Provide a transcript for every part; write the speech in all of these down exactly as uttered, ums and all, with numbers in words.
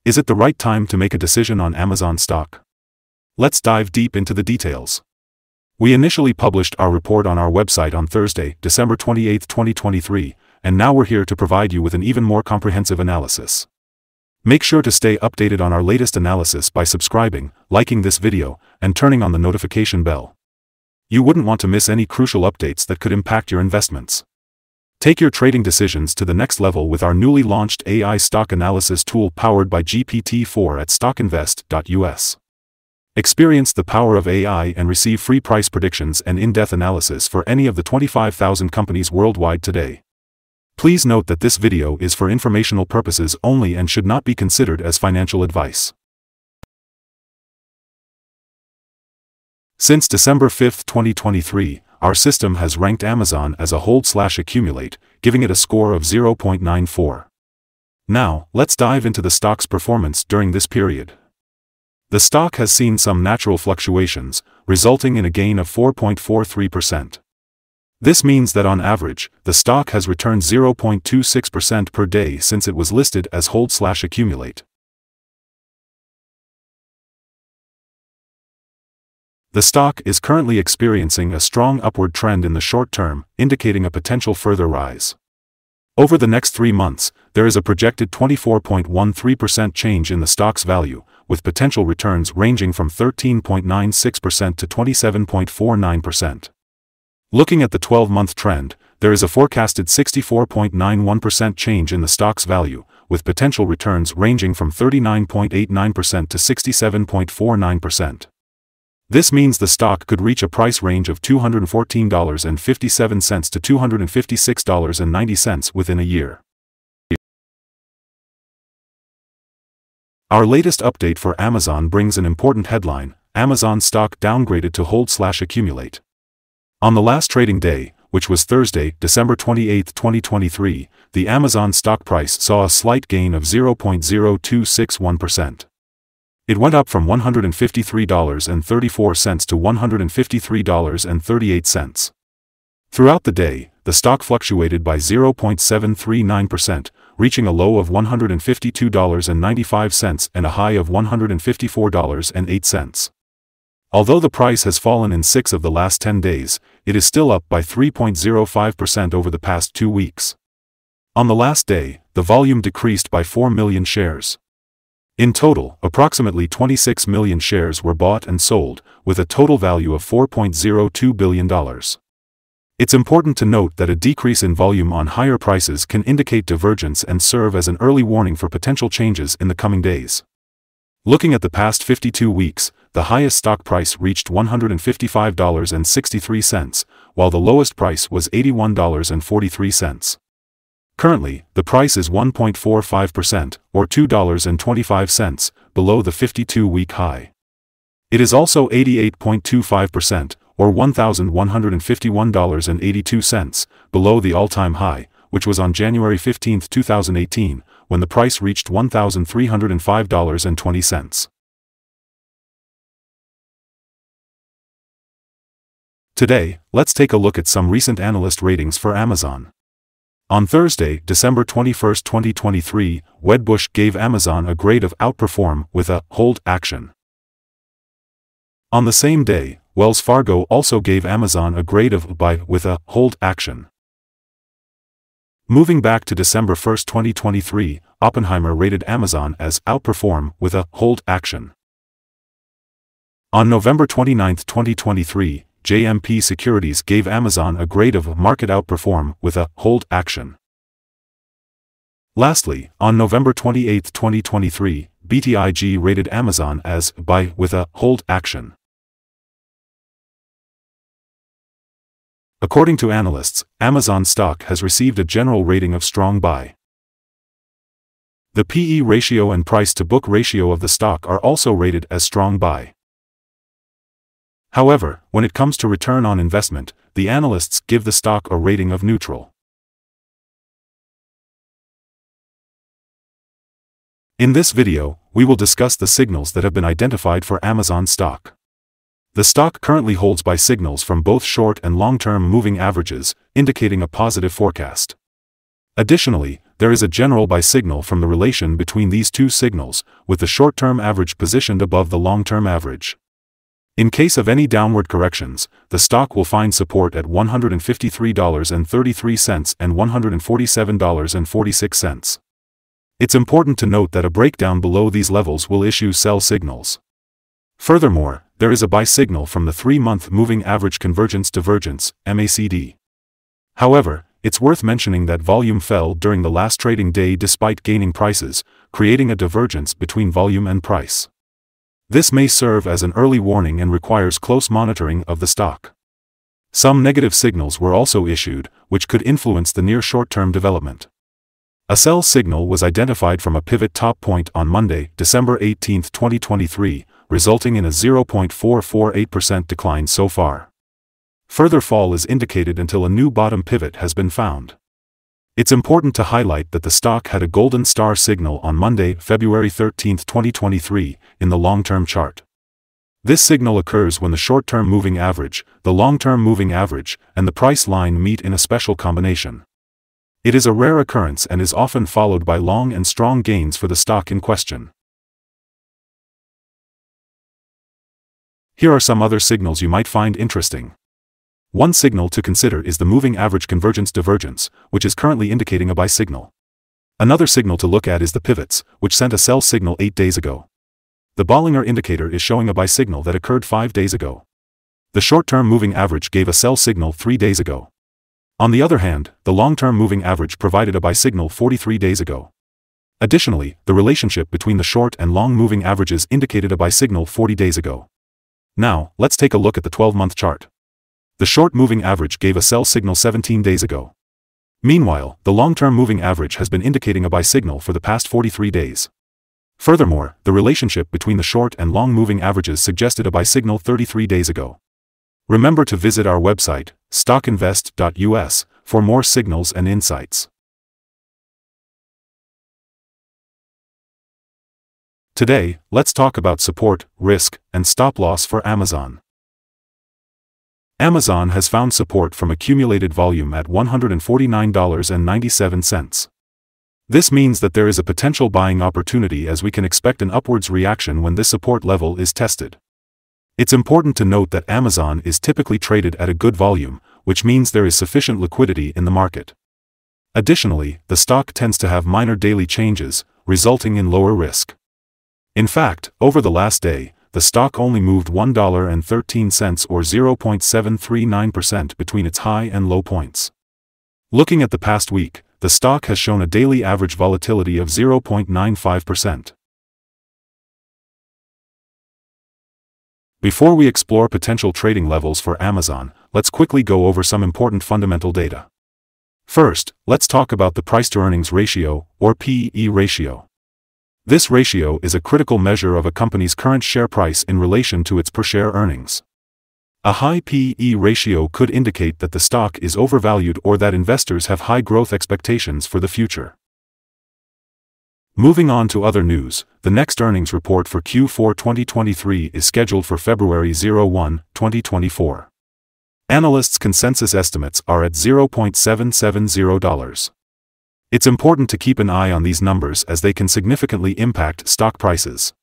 Is it the right time to make a decision on Amazon stock? Let's dive deep into the details. We initially published our report on our website on Thursday, December twenty-eighth, twenty twenty-three, and now we're here to provide you with an even more comprehensive analysis. Make sure to stay updated on our latest analysis by subscribing, liking this video, and turning on the notification bell. You wouldn't want to miss any crucial updates that could impact your investments. Take your trading decisions to the next level with our newly launched A I stock analysis tool powered by G P T four at stock invest dot U S. Experience the power of A I and receive free price predictions and in-depth analysis for any of the twenty-five thousand companies worldwide today. Please note that this video is for informational purposes only and should not be considered as financial advice. Since December fifth, twenty twenty-three, our system has ranked Amazon as a hold slash accumulate, giving it a score of zero point nine four. Now, let's dive into the stock's performance during this period. The stock has seen some natural fluctuations, resulting in a gain of four point four three percent. This means that on average, the stock has returned zero point two six percent per day since it was listed as hold slash accumulate. The stock is currently experiencing a strong upward trend in the short term, indicating a potential further rise. Over the next three months, there is a projected twenty-four point one three percent change in the stock's value, with potential returns ranging from thirteen point nine six percent to twenty-seven point four nine percent. Looking at the twelve-month trend, there is a forecasted sixty-four point nine one percent change in the stock's value, with potential returns ranging from thirty-nine point eight nine percent to sixty-seven point four nine percent. This means the stock could reach a price range of two hundred fourteen dollars and fifty-seven cents to two hundred fifty-six dollars and ninety cents within a year. Our latest update for Amazon brings an important headline: Amazon stock downgraded to hold slash accumulate. On the last trading day, which was Thursday, December twenty-eighth, twenty twenty-three, the Amazon stock price saw a slight gain of zero point zero two six one percent. It went up from one hundred fifty-three dollars and thirty-four cents to one hundred fifty-three dollars and thirty-eight cents. Throughout the day, the stock fluctuated by zero point seven three nine percent, reaching a low of one hundred fifty-two dollars and ninety-five cents and a high of one hundred fifty-four dollars and eight cents. Although the price has fallen in six of the last ten days, it is still up by three point zero five percent over the past two weeks. On the last day, the volume decreased by four million shares. In total, approximately twenty-six million shares were bought and sold, with a total value of four point zero two billion dollars. It's important to note that a decrease in volume on higher prices can indicate divergence and serve as an early warning for potential changes in the coming days. Looking at the past fifty-two weeks, the highest stock price reached one hundred fifty-five dollars and sixty-three cents, while the lowest price was eighty-one dollars and forty-three cents. Currently, the price is one point four five percent, or two dollars and twenty-five cents, below the fifty-two week high. It is also eighty-eight point two five percent, or one thousand one hundred fifty-one dollars and eighty-two cents, below the all-time high, which was on January fifteenth, two thousand eighteen, when the price reached one thousand three hundred five dollars and twenty cents. Today, let's take a look at some recent analyst ratings for Amazon. On Thursday, December twenty-first, twenty twenty-three, Wedbush gave Amazon a grade of outperform with a hold action. On the same day, Wells Fargo also gave Amazon a grade of buy with a hold action. Moving back to December first, twenty twenty-three, Oppenheimer rated Amazon as outperform with a hold action. On November twenty-ninth, twenty twenty-three, J M P Securities gave Amazon a grade of market outperform with a hold action. Lastly, on November twenty-eighth, twenty twenty-three, B T I G rated Amazon as buy with a hold action. According to analysts, Amazon stock has received a general rating of strong buy. The P E ratio and price-to-book ratio of the stock are also rated as strong buy. However, when it comes to return on investment, the analysts give the stock a rating of neutral. In this video, we will discuss the signals that have been identified for Amazon stock. The stock currently holds buy signals from both short and long-term moving averages, indicating a positive forecast. Additionally, there is a general buy signal from the relation between these two signals, with the short-term average positioned above the long-term average. In case of any downward corrections, the stock will find support at one hundred fifty-three dollars and thirty-three cents and one hundred forty-seven dollars and forty-six cents. It's important to note that a breakdown below these levels will issue sell signals. Furthermore, there is a buy signal from the three-month Moving Average Convergence Divergence, M A C D. However, it's worth mentioning that volume fell during the last trading day despite gaining prices, creating a divergence between volume and price. This may serve as an early warning and requires close monitoring of the stock. Some negative signals were also issued, which could influence the near short-term development. A sell signal was identified from a pivot top point on Monday, December eighteenth twenty twenty-three, resulting in a zero point four four eight percent decline so far. Further fall is indicated until a new bottom pivot has been found. It's important to highlight that the stock had a golden star signal on Monday, February thirteenth twenty twenty-three, in the long-term chart. This signal occurs when the short-term moving average, the long-term moving average, and the price line meet in a special combination. It is a rare occurrence and is often followed by long and strong gains for the stock in question. Here are some other signals you might find interesting. One signal to consider is the Moving Average Convergence Divergence, which is currently indicating a buy signal. Another signal to look at is the pivots, which sent a sell signal eight days ago. The Bollinger Indicator is showing a buy signal that occurred five days ago. The short-term moving average gave a sell signal three days ago. On the other hand, the long-term moving average provided a buy signal forty-three days ago. Additionally, the relationship between the short and long moving averages indicated a buy signal forty days ago. Now, let's take a look at the twelve-month chart. The short moving average gave a sell signal seventeen days ago. Meanwhile, the long-term moving average has been indicating a buy signal for the past forty-three days. Furthermore, the relationship between the short and long moving averages suggested a buy signal thirty-three days ago. Remember to visit our website, stock invest dot U S, for more signals and insights. Today, let's talk about support, risk, and stop loss for Amazon. Amazon has found support from accumulated volume at one hundred forty-nine dollars and ninety-seven cents. This means that there is a potential buying opportunity, as we can expect an upwards reaction when this support level is tested. It's important to note that Amazon is typically traded at a good volume, which means there is sufficient liquidity in the market. Additionally, the stock tends to have minor daily changes, resulting in lower risk. In fact, over the last day, the stock only moved one dollar and thirteen cents or zero point seven three nine percent between its high and low points. Looking at the past week, the stock has shown a daily average volatility of zero point nine five percent. Before we explore potential trading levels for Amazon, let's quickly go over some important fundamental data. First, let's talk about the price-to-earnings ratio, or P E ratio. This ratio is a critical measure of a company's current share price in relation to its per-share earnings. A high P E ratio could indicate that the stock is overvalued or that investors have high growth expectations for the future. Moving on to other news, the next earnings report for Q four twenty twenty-three is scheduled for February first, twenty twenty-four. Analysts' consensus estimates are at zero point seven seven zero dollars. It's important to keep an eye on these numbers as they can significantly impact stock prices.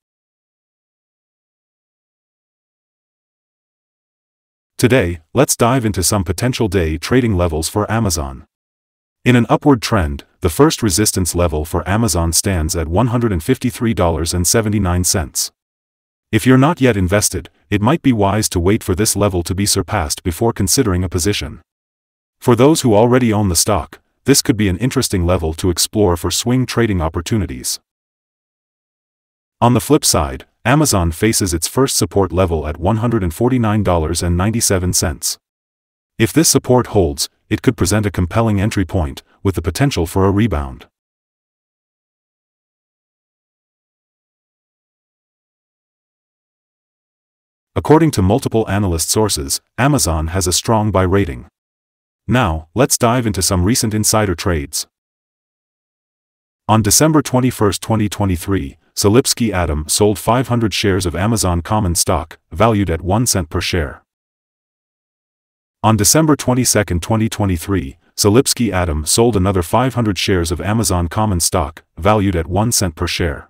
Today, let's dive into some potential day trading levels for Amazon. In an upward trend, the first resistance level for Amazon stands at one hundred fifty-three dollars and seventy-nine cents. If you're not yet invested, it might be wise to wait for this level to be surpassed before considering a position. For those who already own the stock, this could be an interesting level to explore for swing trading opportunities. On the flip side, Amazon faces its first support level at one hundred forty-nine dollars and ninety-seven cents. If this support holds, it could present a compelling entry point, with the potential for a rebound. According to multiple analyst sources, Amazon has a strong buy rating. Now, let's dive into some recent insider trades. On December twenty-first twenty twenty-three, Solipsky Adam sold five hundred shares of Amazon common stock, valued at one cent per share. On December twenty-second twenty twenty-three, Salipsky Adam sold another five hundred shares of Amazon common stock, valued at one cent per share.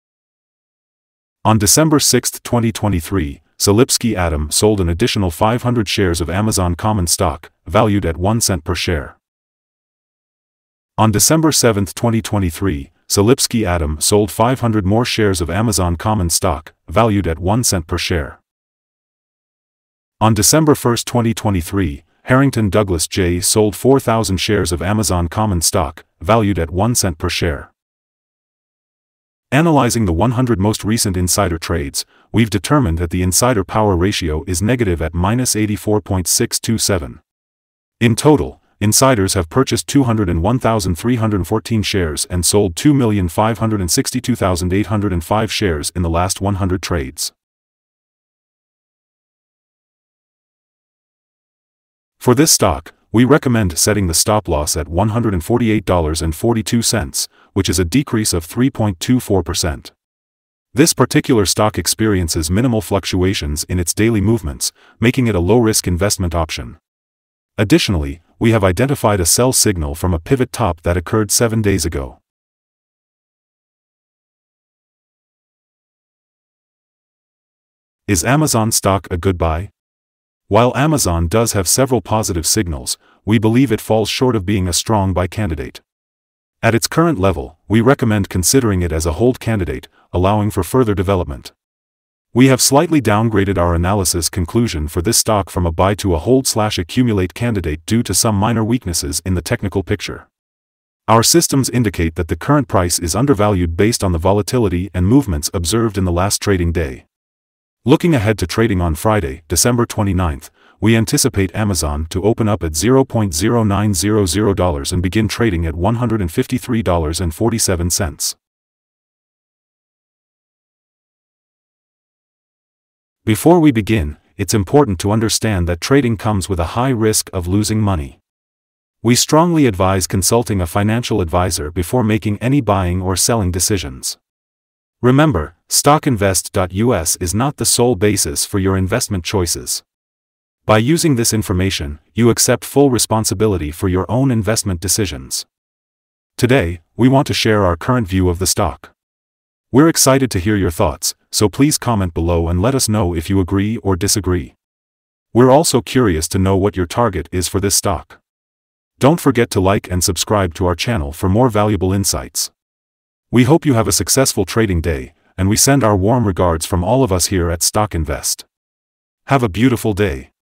On December sixth, twenty twenty-three, Salipsky Adam sold an additional five hundred shares of Amazon common stock, valued at one cent per share. On December seventh, twenty twenty-three, Salipsky Adam sold five hundred more shares of Amazon common stock, valued at one cent per share. On December first, twenty twenty-three, Harrington Douglas J. sold four thousand shares of Amazon common stock, valued at one cent per share. Analyzing the one hundred most recent insider trades, we've determined that the insider power ratio is negative at minus eighty-four point six two seven. In total, insiders have purchased two hundred one thousand three hundred fourteen shares and sold two million five hundred sixty-two thousand eight hundred five shares in the last one hundred trades. For this stock, we recommend setting the stop loss at one hundred forty-eight dollars and forty-two cents, which is a decrease of three point two four percent. This particular stock experiences minimal fluctuations in its daily movements, making it a low-risk investment option. Additionally, we have identified a sell signal from a pivot top that occurred seven days ago. Is Amazon stock a good buy? While Amazon does have several positive signals, we believe it falls short of being a strong buy candidate. At its current level, we recommend considering it as a hold candidate, allowing for further development. We have slightly downgraded our analysis conclusion for this stock from a buy to a hold-slash-accumulate candidate due to some minor weaknesses in the technical picture. Our systems indicate that the current price is undervalued based on the volatility and movements observed in the last trading day. Looking ahead to trading on Friday, December twenty-ninth, we anticipate Amazon to open up at zero point zero nine zero zero dollars and begin trading at one hundred fifty-three dollars and forty-seven cents. Before we begin, it's important to understand that trading comes with a high risk of losing money. We strongly advise consulting a financial advisor before making any buying or selling decisions. Remember, Stock Invest dot U S is not the sole basis for your investment choices. By using this information, you accept full responsibility for your own investment decisions. Today, we want to share our current view of the stock. We're excited to hear your thoughts, so please comment below and let us know if you agree or disagree. We're also curious to know what your target is for this stock. Don't forget to like and subscribe to our channel for more valuable insights. We hope you have a successful trading day, and we send our warm regards from all of us here at Stock Invest. Have a beautiful day.